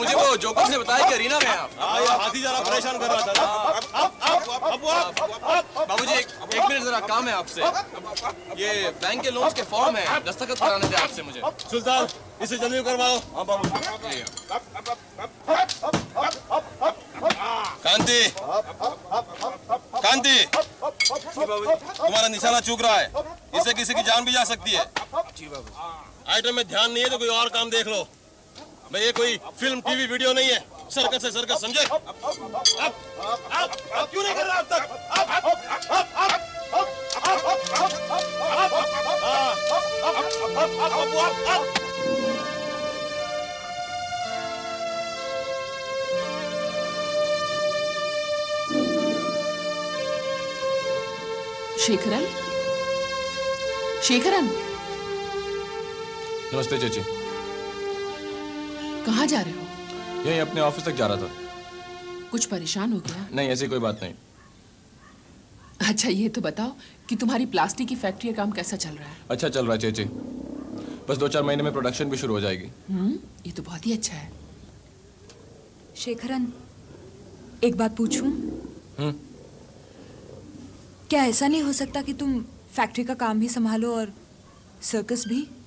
मुझे वो जोकर्स ने बताया कि अरीना में आप। हाँ, ये हाथी जरा परेशान कर रहा था। बाबूजी एक मिनट जरा काम है आपसे। ये बैंक के लोन्स के फॉर्म है, दस्तखत कराने थे आपसे मुझे। सुल्तान इसे जल्दी करवाओ। हाँ बाबूजी। कांति, कांति, तुम्हारा निशाना चूक रहा है, इससे किसी की जान भी जा सकती है। आइटम में ध्यान नहीं है तो कोई और काम देख लो। भाई ये कोई फिल्म टीवी वीडियो नहीं है, सर्कस है सर्कस, समझे? अब क्यों नहीं कर रहा अब तक? शेखरन, शेखरन, नमस्ते चाची। कहाँ जा रहे हो? यही अपने ऑफिस तक जा रहा था। कुछ परेशान हो गया? नहीं, ऐसी कोई बात नहीं। अच्छा ये तो बताओ कि तुम्हारी प्लास्टिक की फैक्ट्री का काम कैसा चल रहा है? अच्छा चल रहा है चाची, बस 2-4 महीने में प्रोडक्शन भी शुरू हो जाएगी। ये तो बहुत ही अच्छा है। शेखरन, एक बात पूछूं? क्या ऐसा नहीं हो सकता कि तुम फैक्ट्री का काम भी संभालो और सर्कस भी?